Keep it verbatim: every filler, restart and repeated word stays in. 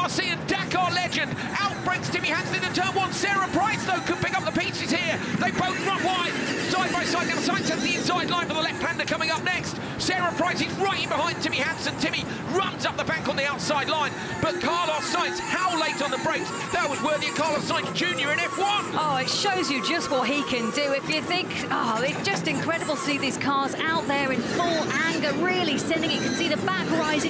R C and Dakar legend. Out breaks Timmy Hansen in turn one. Sarah Price, though, could pick up the pieces here. They both run wide, side by side. Now Sainz has the inside line for the left-hander coming up next. Sarah Price is right in behind Timmy Hansen. Timmy runs up the bank on the outside line. But Carlos Sainz, how late on the brakes? That was worthy of Carlos Sainz Junior in F one. Oh, it shows you just what he can do. If you think, oh, it's just incredible to see these cars out there in full anger, really sending it. You can see the back rising.